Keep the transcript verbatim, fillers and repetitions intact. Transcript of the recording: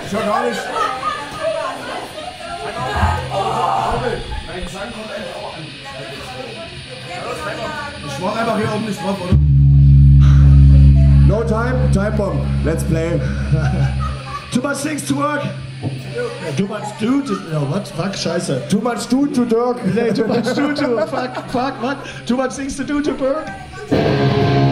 Ich höre gar nicht. Mein Gesang kommt eigentlich auch an. Ich mach einfach hier oben nicht drauf, oder? No time, time bomb. Let's play. Too much things to work. Too much do to... No, what? Fuck, scheiße. Too much do to Dirk. Nee, too much do to... Fuck, fuck, what? Too much things to do to Dirk.